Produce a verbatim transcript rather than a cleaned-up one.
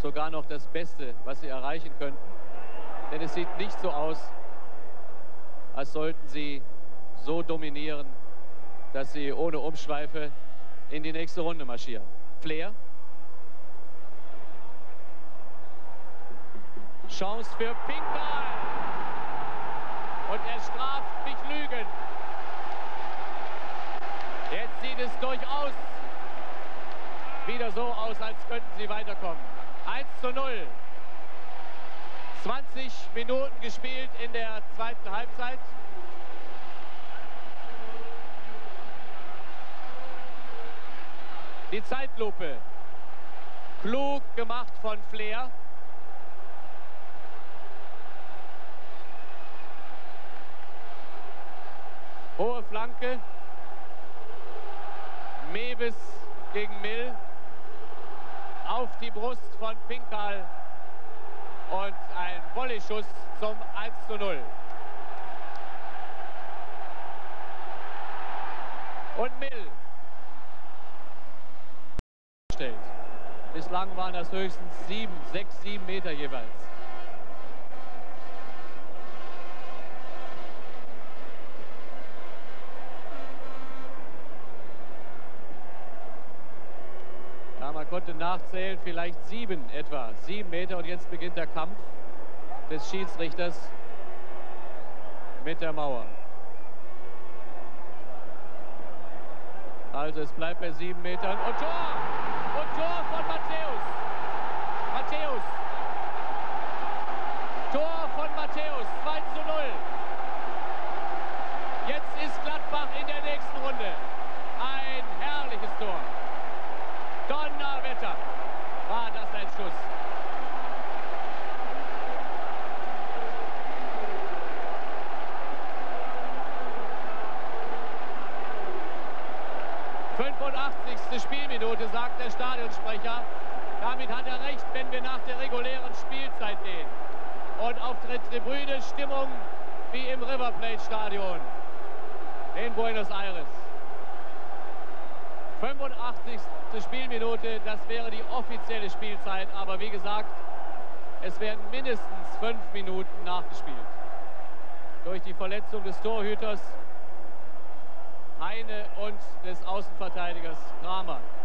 sogar noch das Beste, was sie erreichen könnten. Denn es sieht nicht so aus, als sollten sie so dominieren, dass sie ohne Umschweife in die nächste Runde marschieren. Flair. Chance für Pinkal. Und er straft mich Lügen. Jetzt sieht es durchaus wieder so aus, als könnten sie weiterkommen. eins zu null. zwanzig Minuten gespielt in der zweiten Halbzeit. Die Zeitlupe. Klug gemacht von Flair. Hohe Flanke. Mewes gegen Mill. Auf die Brust von Pinkal. Und ein Volleyschuss zum eins zu null. Und Mill. Bislang waren das höchstens sieben, sechs, sieben Meter jeweils. Ja, man konnte nachzählen, vielleicht sieben etwa, sieben Meter. Und jetzt beginnt der Kampf des Schiedsrichters mit der Mauer. Also es bleibt bei sieben Metern und Tor! Und Tor von Matthäus. Matthäus. Tor von Matthäus. zwei zu null. Jetzt ist Gladbach in der nächsten Runde. Ein herrliches Tor. Donnerwetter. War das ein Schuss. fünfundachtzigste Spielminute, sagt der Stadionsprecher. Damit hat er recht, wenn wir nach der regulären Spielzeit gehen. Und auf der Tribüne Stimmung wie im River Plate Stadion in Buenos Aires. fünfundachtzigste Spielminute, das wäre die offizielle Spielzeit. Aber wie gesagt, es werden mindestens fünf Minuten nachgespielt. Durch die Verletzung des Torhüters Heine und des Außenverteidigers Kramer.